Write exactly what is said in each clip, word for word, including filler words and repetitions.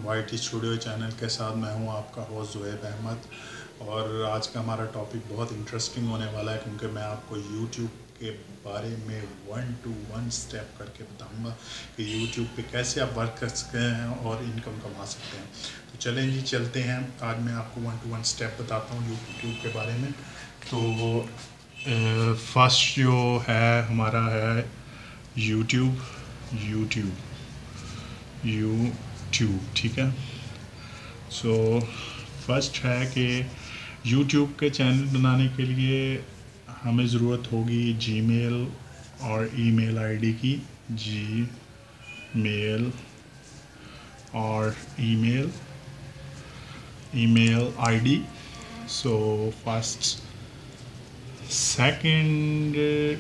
White studio channel के साथ मैं हूं आपका होस्ट जोहेब अहमद। और आज का हमारा टॉपिक बहुत इंटरेस्टिंग होने वाला है, क्योंकि मैं आपको यूट्यूब के बारे में वन टू वन स्टेप करके बताऊंगा कि यूट्यूब पे कैसे आप वर्क कर सकते हैं और इनकम कमा सकते हैं। तो चलें जी, चलते हैं। आज मैं आपको वन टू वन स्टेप बताता हूँ यूट्यूब के बारे में। तो फर्स्ट जो है हमारा है यूट्यूब यूट्यूब यूट्यूब ठीक है। सो फर्स्ट है कि यूट्यूब के चैनल बनाने के लिए हमें ज़रूरत होगी जीमेल और ईमेल आईडी की। जी मेल और email email ID. So first second,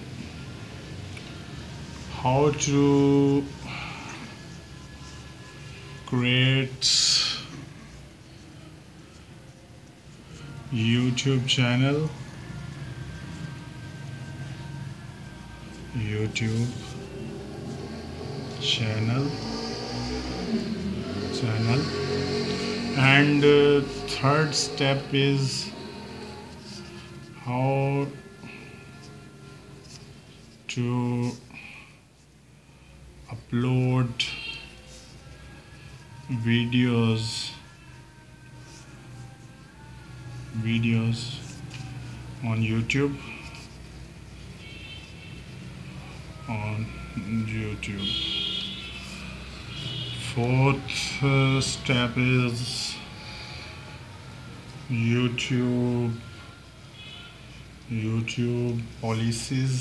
how to create YouTube channel YouTube channel channel and uh, third step is how to upload videos videos on YouTube on YouTube. Fourth uh, step is YouTube YouTube policies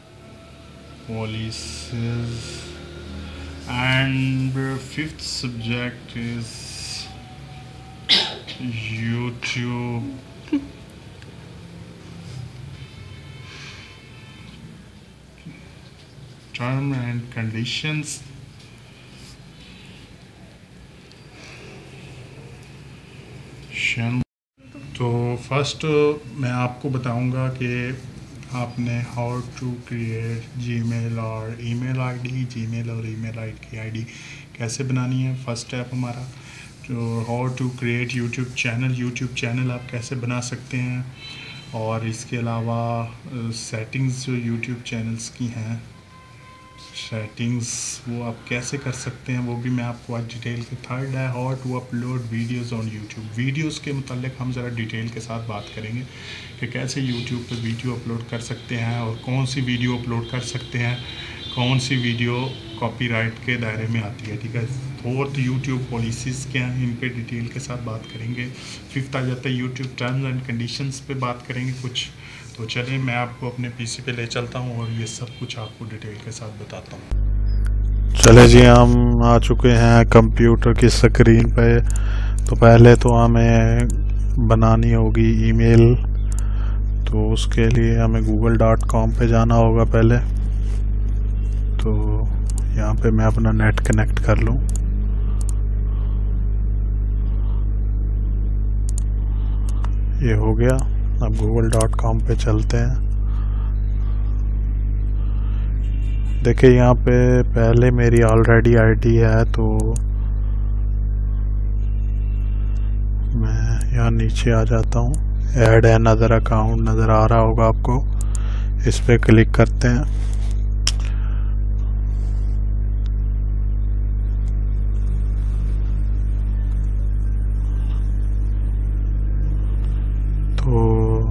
policies and the fifth subject is YouTube term and conditions. तो first मैं आपको बताऊंगा कि आपने how to create Gmail और email ID Gmail और email ID की ID कैसे बनानी है। फर्स्ट स्टेप हमारा तो how to create YouTube channel YouTube channel आप कैसे बना सकते हैं, और इसके अलावा सेटिंग्स जो यूट्यूब चैनल्स की हैं सेटिंग्स वो आप कैसे कर सकते हैं, वो भी मैं आपको आज डिटेल के। थर्ड है how to upload videos on YouTube. Videos के मतलब हम ज़रा डिटेल के साथ बात करेंगे कि कैसे यूट्यूब पे वीडियो अपलोड कर सकते हैं और कौन सी वीडियो अपलोड कर सकते हैं, कौन सी वीडियो कॉपीराइट के दायरे में आती है। ठीक है। फोर्थ यूट्यूब पॉलिसीज़ क्या हैं, इन पे डिटेल के साथ बात करेंगे। फिफ्थ आ जाता है यूट्यूब टर्म्स एंड कंडीशंस पे बात करेंगे कुछ। तो चलिए मैं आपको अपने पीसी पे ले चलता हूँ और ये सब कुछ आपको डिटेल के साथ बताता हूँ। चले जी, हम आ चुके हैं कंप्यूटर की स्क्रीन पे। तो पहले तो हमें बनानी होगी ईमेल, तो उसके लिए हमें गूगल डॉट कॉम पे जाना होगा पहले। तो यहाँ पे मैं अपना नेट कनेक्ट कर लूँ। ये हो गया। अब गूगल डॉट कॉम पे चलते हैं। देखिए यहाँ पे पहले मेरी ऑलरेडी आईडी है, तो मैं यहाँ नीचे आ जाता हूँ। ऐड अनदर अकाउंट नज़र आ रहा होगा आपको, इस पे क्लिक करते हैं। तो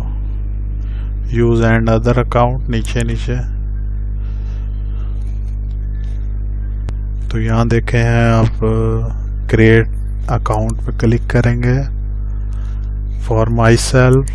यूज़ एंड अदर अकाउंट नीचे नीचे। तो यहाँ देखे हैं आप क्रिएट अकाउंट पे क्लिक करेंगे। फॉर माई सेल्फ,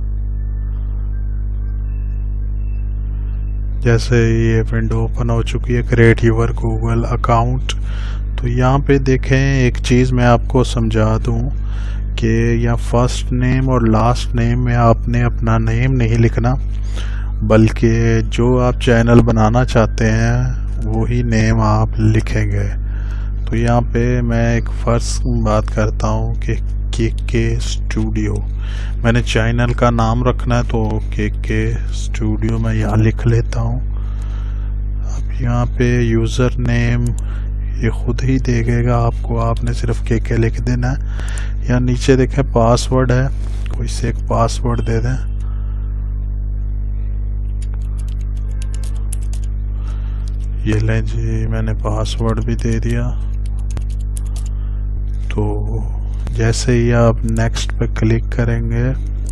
जैसे ये विंडो ओपन हो चुकी है, क्रिएट यूर गूगल अकाउंट। तो यहाँ पे देखें एक चीज़ मैं आपको समझा दूँ कि यहाँ फर्स्ट नेम और लास्ट नेम में आपने अपना नेम नहीं लिखना, बल्कि जो आप चैनल बनाना चाहते हैं वही नेम आप लिखेंगे। तो यहाँ पे मैं एक फर्स्ट बात करता हूँ कि के के स्टूडियो, मैंने चैनल का नाम रखना है तो के के स्टूडियो मैं यहाँ लिख लेता हूँ। अब यहाँ पे यूज़र नेम ये खुद ही देखेगा आपको, आपने सिर्फ के के लिख देना है। या नीचे देखें पासवर्ड है, कोई से एक पासवर्ड दे दें। ये लें जी, मैंने पासवर्ड भी दे दिया। तो जैसे ही आप नेक्स्ट पे क्लिक करेंगे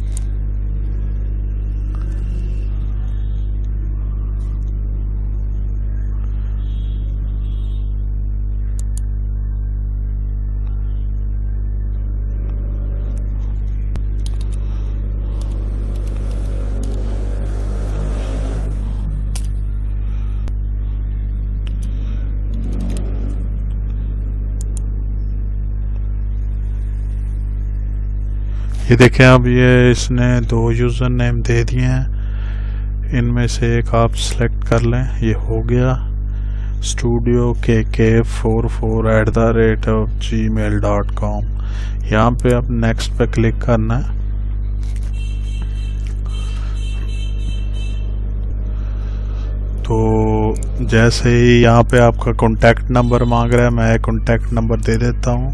ये देखें, अब ये इसने दो यूज़र नेम दे दिए हैं, इनमें से एक आप सेलेक्ट कर लें। ये हो गया studio K K four four at the rate of Gmail dot com. यहाँ पे अब नेक्स्ट पे क्लिक करना है। तो जैसे ही यहाँ पे आपका कॉन्टैक्ट नंबर मांग रहा है, मैं कॉन्टैक्ट नंबर दे देता हूँ।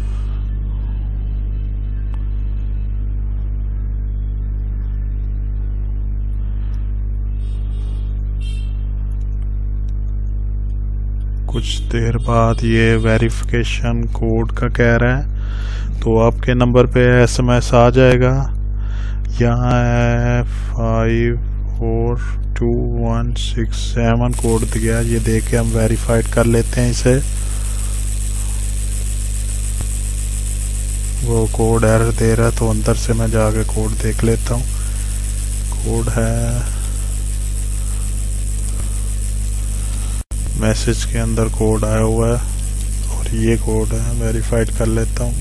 कुछ देर बाद ये वेरिफिकेशन कोड का कह रहा है, तो आपके नंबर पे एसएमएस आ जाएगा। यहाँ है five four two one six seven code दिया, ये देख के हम वेरीफाइड कर लेते हैं इसे। वो कोड एरर दे रहा है, तो अंदर से मैं जाके कोड देख लेता हूँ। कोड है, मैसेज के अंदर कोड आया हुआ है और ये कोड है, वेरीफाइड कर लेता हूँ।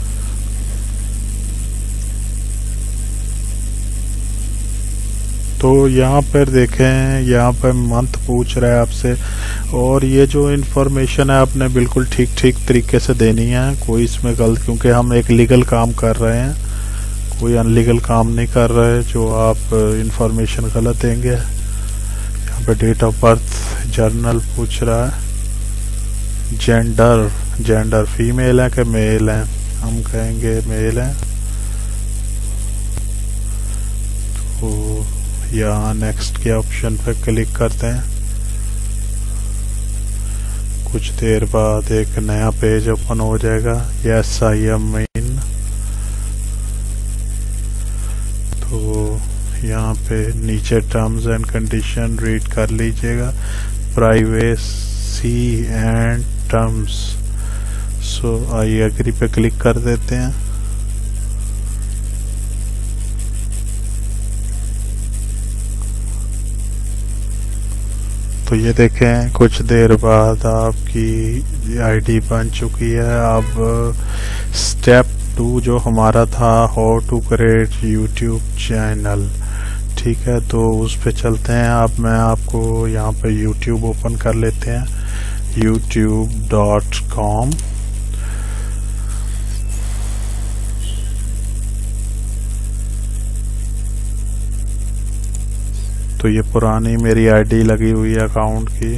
तो यहाँ पर देखें, यहाँ पर मंथ पूछ रहा है आपसे, और ये जो इन्फॉर्मेशन है आपने बिल्कुल ठीक ठीक तरीके से देनी है, कोई इसमें गलत, क्योंकि हम एक लीगल काम कर रहे हैं, कोई अनलीगल काम नहीं कर रहे जो आप इन्फॉर्मेशन गलत देंगे। यहाँ पे डेट ऑफ बर्थ जर्नल पूछ रहा है। जेंडर, जेंडर फीमेल है कि मेल है, हम कहेंगे मेल है। तो यहाँ नेक्स्ट के ऑप्शन पे क्लिक करते हैं। कुछ देर बाद एक नया पेज ओपन हो जाएगा। Yes I am in. तो यहाँ पे नीचे टर्म्स एंड कंडीशन रीड कर लीजिएगा, privacy and terms. So I agree पे क्लिक कर देते हैं। तो ये देखें, कुछ देर बाद आपकी आईडी बन चुकी है। अब स्टेप टू जो हमारा था, how to create YouTube channel, ठीक है, तो उस पे चलते हैं। अब मैं आपको यहाँ पे यूट्यूब ओपन कर लेते हैं, यूट्यूब डॉट कॉम। तो ये पुरानी मेरी आईडी लगी हुई है अकाउंट की।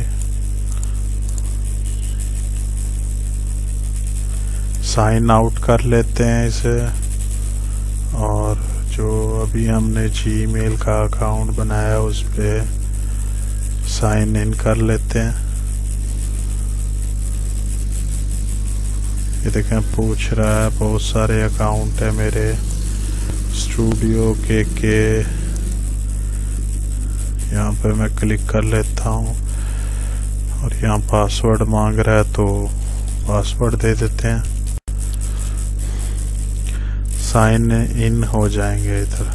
साइन आउट कर लेते हैं इसे, और जो अभी हमने जीमेल का अकाउंट बनाया उस पे साइन इन कर लेते हैं। ये देखें, पूछ रहा है, बहुत सारे अकाउंट है मेरे, स्टूडियो के के। यहाँ पे मैं क्लिक कर लेता हूँ और यहाँ पासवर्ड मांग रहा है, तो पासवर्ड दे देते हैं। साइन इन हो जाएंगे इधर।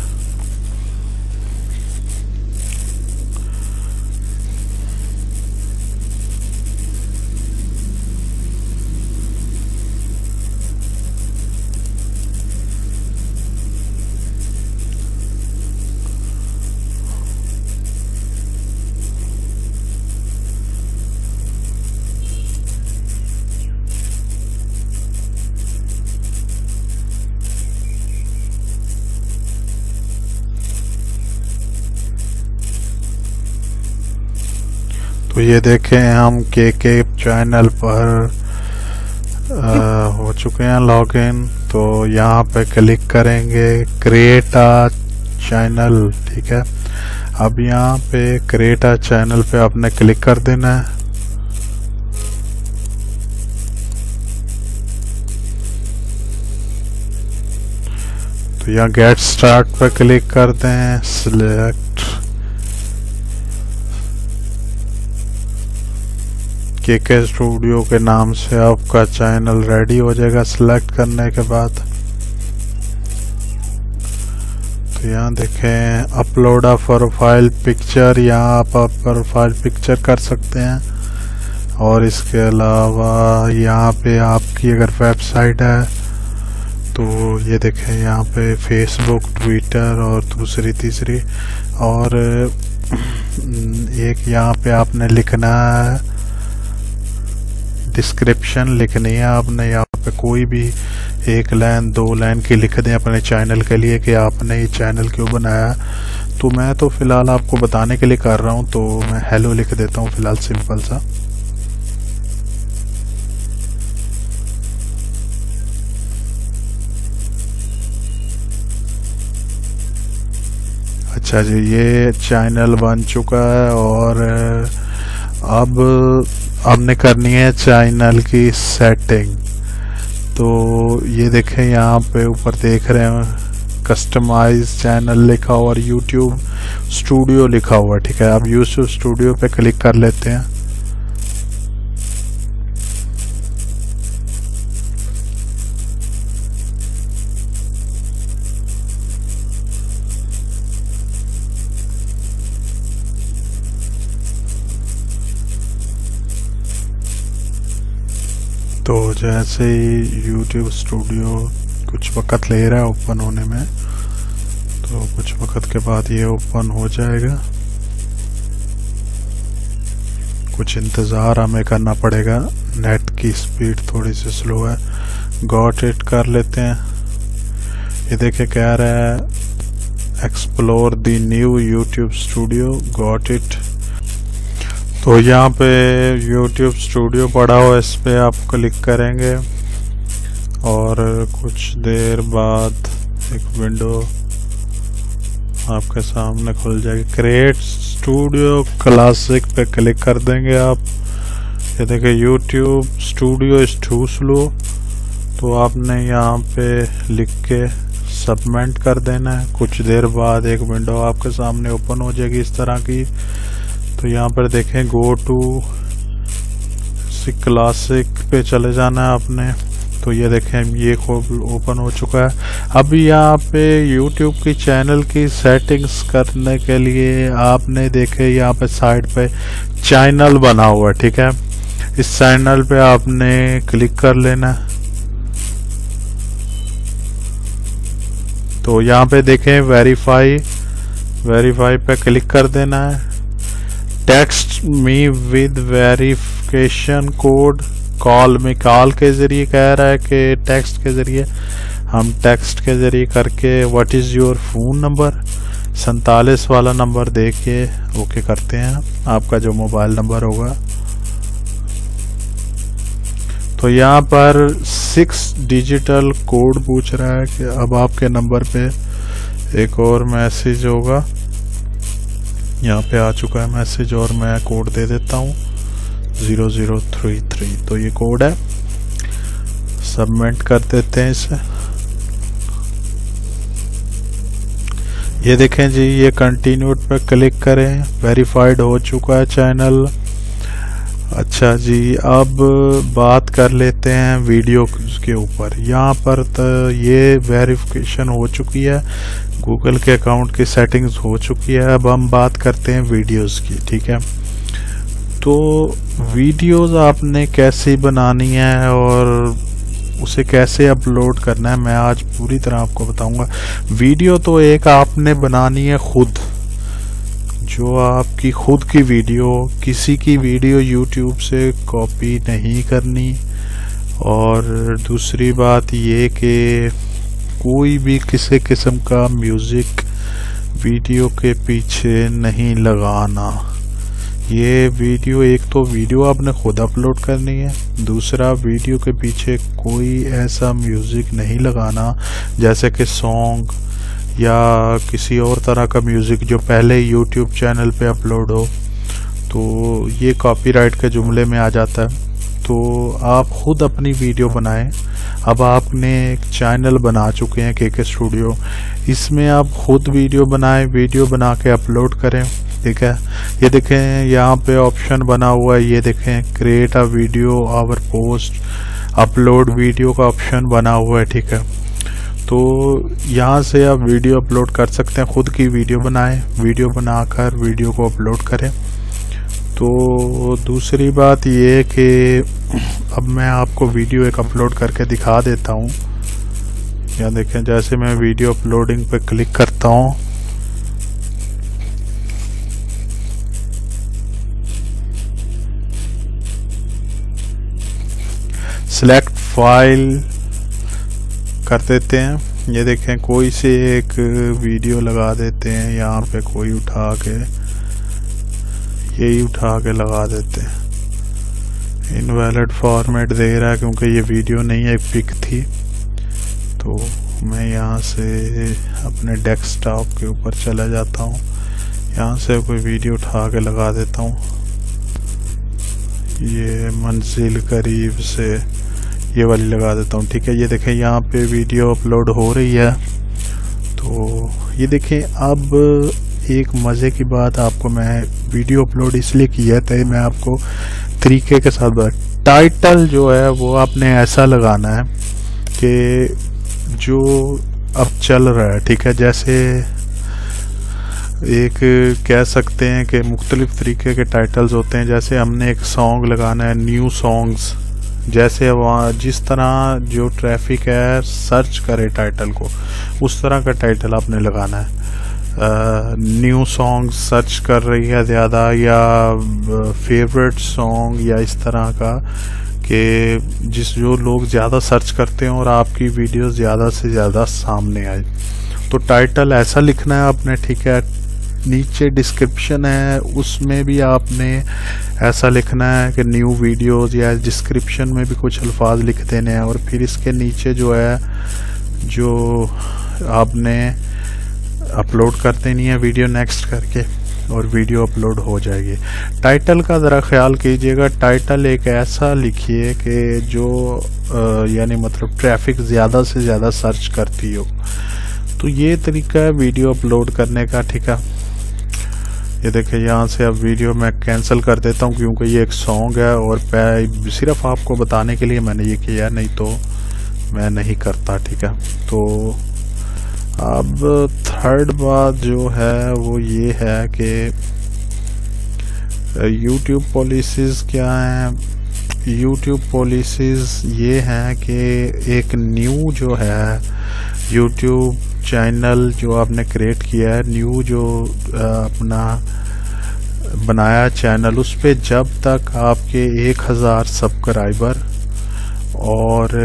तो ये देखें हम के के चैनल पर आ, हो चुके हैं लॉगिन। तो यहाँ पे क्लिक करेंगे क्रिएट अ चैनल, ठीक है। अब यहाँ पे क्रिएट अ चैनल पे आपने क्लिक कर देना है। तो यहाँ गेट स्टार्ट पे क्लिक कर दें, सिलेक्ट के के स्टूडियो के नाम से आपका चैनल रेडी हो जाएगा सिलेक्ट करने के बाद। तो यहाँ देखें अपलोड अ प्रोफाइल पिक्चर, यहाँ आप प्रोफाइल पिक्चर कर सकते हैं। और इसके अलावा यहाँ पे आपकी अगर वेबसाइट है तो ये देखें यहाँ पे फेसबुक, ट्विटर और दूसरी तीसरी। और एक यहाँ पे आपने लिखना है डिस्क्रिप्शन लिखनी है आपने। यहाँ पे कोई भी एक लाइन दो लाइन की लिख दें अपने चैनल के लिए कि आपने ये चैनल क्यों बनाया। तो मैं तो फ़िलहाल आपको बताने के लिए कर रहा हूँ, तो मैं हेलो लिख देता हूँ फ़िलहाल सिंपल सा। अच्छा जी, ये चैनल बन चुका है। और अब हमने करनी है चैनल की सेटिंग। तो ये देखें यहाँ पे ऊपर देख रहे हैं कस्टमाइज चैनल लिखा हुआ और यूट्यूब स्टूडियो लिखा हुआ, ठीक है। अब यूट्यूब स्टूडियो पे क्लिक कर लेते हैं। तो जैसे ही YouTube स्टूडियो कुछ वक्त ले रहा है ओपन होने में, तो कुछ वक्त के बाद ये ओपन हो जाएगा। कुछ इंतज़ार हमें करना पड़ेगा, नेट की स्पीड थोड़ी सी स्लो है। गॉट इट कर लेते हैं। ये देखे कह रहा है explore the new YouTube studio, got it. तो यहाँ पे YouTube स्टूडियो पड़ा हुआ, इस पे आप क्लिक करेंगे और कुछ देर बाद एक विंडो आपके सामने खुल जाएगी। क्रिएट स्टूडियो क्लासिक पे क्लिक कर देंगे आप। ये देखिए YouTube studio is too slow, तो आपने यहाँ पे लिख के सबमिट कर देना है। कुछ देर बाद एक विंडो आपके सामने ओपन हो जाएगी इस तरह की। तो यहाँ पर देखें गो टू क्लासिक पे चले जाना है आपने। तो ये देखें ये ओपन हो चुका है। अब यहाँ पे YouTube की चैनल की सेटिंग्स करने के लिए आपने देखे यहाँ पे साइड पे चैनल बना हुआ है, ठीक है। इस चैनल पे आपने क्लिक कर लेना है। तो यहाँ पे देखें वेरीफाई वेरीफाई पे क्लिक कर देना है। Text me with verification code, call में कॉल के जरिए कह रहा है कि टेक्स्ट के जरिए, हम टेक्स्ट के जरिए करके what is your phone number सैंतालीस वाला नंबर दे के ओके करते हैं, आपका जो मोबाइल नंबर होगा। तो यहाँ पर सिक्स डिजिटल कोड पूछ रहा है कि अब आपके नंबर पे एक और मैसेज होगा। यहाँ पे आ चुका है मैसेज और मैं कोड दे देता हूँ ज़ीरो ज़ीरो थ्री थ्री। तो ये कोड है, सबमिट कर देते हैं इसे। ये देखें जी, ये कंटिन्यूड पे क्लिक करें, वेरीफाइड हो चुका है चैनल। अच्छा जी, अब बात कर लेते हैं वीडियो के ऊपर। यहाँ पर तो ये वेरिफिकेशन हो चुकी है, गूगल के अकाउंट की सेटिंग्स हो चुकी है। अब हम बात करते हैं वीडियोस की, ठीक है। तो वीडियोस आपने कैसे बनानी है और उसे कैसे अपलोड करना है, मैं आज पूरी तरह आपको बताऊंगा। वीडियो तो एक आपने बनानी है खुद, जो आपकी खुद की वीडियो, किसी की वीडियो यूट्यूब से कॉपी नहीं करनी। और दूसरी बात ये कि कोई भी किसी किस्म का म्यूज़िक वीडियो के पीछे नहीं लगाना। ये वीडियो, एक तो वीडियो आपने खुद अपलोड करनी है, दूसरा वीडियो के पीछे कोई ऐसा म्यूज़िक नहीं लगाना जैसे कि सॉन्ग या किसी और तरह का म्यूज़िक जो पहले यूट्यूब चैनल पे अपलोड हो, तो ये कॉपीराइट के जुमले में आ जाता है। तो आप खुद अपनी वीडियो बनाएं। अब आपने एक चैनल बना चुके हैं के के स्टूडियो, इसमें आप खुद वीडियो बनाएं, वीडियो बना के अपलोड करें। ठीक है, ये देखें यहाँ पे ऑप्शन बना हुआ है, ये देखें create a video or post, upload video का ऑप्शन बना हुआ है। ठीक है, तो यहाँ से आप वीडियो अपलोड कर सकते हैं, खुद की वीडियो बनाएं, वीडियो बनाकर वीडियो को अपलोड करें। तो दूसरी बात ये कि अब मैं आपको वीडियो एक अपलोड करके दिखा देता हूँ। यहाँ देखें, जैसे मैं वीडियो अपलोडिंग पे क्लिक करता हूँ, सिलेक्ट फाइल कर देते हैं। ये देखें, कोई से एक वीडियो लगा देते हैं, यहाँ पे कोई उठा के, यही उठा के लगा देते हैं। इनवैलिड फॉर्मेट दे रहा है क्योंकि ये वीडियो नहीं है, पिक थी। तो मैं यहाँ से अपने डेस्कटॉप के ऊपर चला जाता हूँ, यहाँ से कोई वीडियो उठा के लगा देता हूँ। ये मंजिल करीब से ये वाली लगा देता हूँ। ठीक है, ये देखें यहाँ पे वीडियो अपलोड हो रही है। तो ये देखें, अब एक मज़े की बात आपको मैं वीडियो अपलोड इसलिए किया था, मैं आपको तरीके के साथ बता। टाइटल जो है वो आपने ऐसा लगाना है कि जो अब चल रहा है। ठीक है, जैसे एक कह सकते हैं कि मुख्तलिफ तरीके के टाइटल्स होते हैं। जैसे हमने एक सॉन्ग लगाना है, न्यू सॉन्ग्स, जैसे वहाँ जिस तरह जो ट्रैफिक है सर्च करे टाइटल को, उस तरह का टाइटल आपने लगाना है। न्यू सॉन्ग सर्च कर रही है ज़्यादा, या फेवरेट सॉन्ग, या इस तरह का कि जिस जो लोग ज़्यादा सर्च करते हैं और आपकी वीडियो ज़्यादा से ज़्यादा सामने आए। तो टाइटल ऐसा लिखना है आपने। ठीक है, नीचे डिस्क्रिप्शन है, उसमें भी आपने ऐसा लिखना है कि न्यू वीडियोस, या डिस्क्रिप्शन में भी कुछ अल्फाज लिख देने हैं। और फिर इसके नीचे जो है जो आपने अपलोड कर देनी है वीडियो, नेक्स्ट करके, और वीडियो अपलोड हो जाएगी। टाइटल का ज़रा ख्याल कीजिएगा, टाइटल एक ऐसा लिखिए कि जो यानी मतलब ट्रैफिक ज़्यादा से ज़्यादा सर्च करती हो। तो ये तरीका है वीडियो अपलोड करने का। ठीक है, ये देखिए, यहाँ से अब वीडियो मैं कैंसिल कर देता हूँ क्योंकि ये एक सॉन्ग है और सिर्फ आपको बताने के लिए मैंने ये किया, नहीं तो मैं नहीं करता। ठीक है, तो अब थर्ड बात जो है वो ये है कि YouTube पॉलिसीज़ क्या हैं। YouTube पॉलिसीज़ ये हैं कि एक न्यू जो है YouTube चैनल जो आपने क्रिएट किया है, न्यू जो अपना बनाया चैनल, उस पे जब तक आपके एक हज़ार सब्सक्राइबर और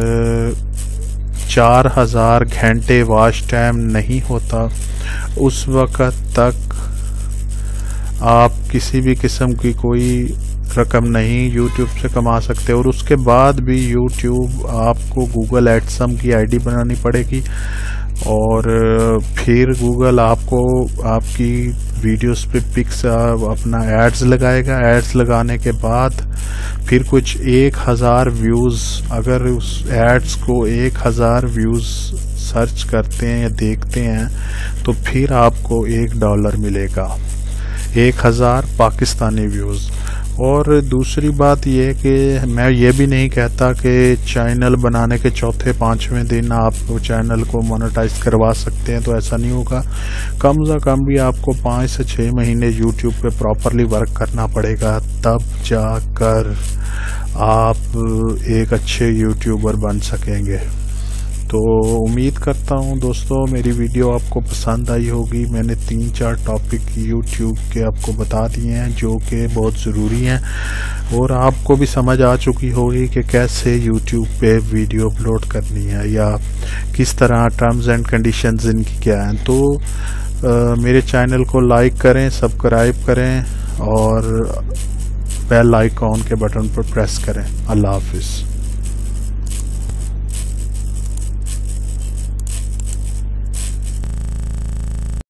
चार हज़ार घंटे वॉच टाइम नहीं होता, उस वक़्त तक आप किसी भी किस्म की कोई रकम नहीं यूट्यूब से कमा सकते। और उसके बाद भी यूट्यूब आपको गूगल एडसम की आईडी बनानी पड़ेगी और फिर गूगल आपको आपकी वीडियोस पे पिक्स अपना एड्स लगाएगा। एड्स लगाने के बाद फिर कुछ एक हज़ार व्यूज़, अगर उस एड्स को एक हज़ार व्यूज़ सर्च करते हैं या देखते हैं तो फिर आपको एक डॉलर मिलेगा, एक हज़ार पाकिस्तानी व्यूज़। और दूसरी बात ये कि मैं ये भी नहीं कहता कि चैनल बनाने के चौथे पाँचवें दिन आप चैनल को मोनेटाइज करवा सकते हैं, तो ऐसा नहीं होगा। कम से कम भी आपको पाँच से छः महीने यूट्यूब पे प्रॉपरली वर्क करना पड़ेगा, तब जाकर आप एक अच्छे यूट्यूबर बन सकेंगे। तो उम्मीद करता हूँ दोस्तों मेरी वीडियो आपको पसंद आई होगी। मैंने तीन चार टॉपिक यूट्यूब के आपको बता दिए हैं जो कि बहुत ज़रूरी हैं और आपको भी समझ आ चुकी होगी कि कैसे यूट्यूब पे वीडियो अपलोड करनी है या किस तरह टर्म्स एंड कंडीशंस इनकी क्या हैं। तो आ, मेरे चैनल को लाइक करें, सब्सक्राइब करें और बेल आइकॉन के बटन पर प्रेस करें। अल्लाह हाफिज़।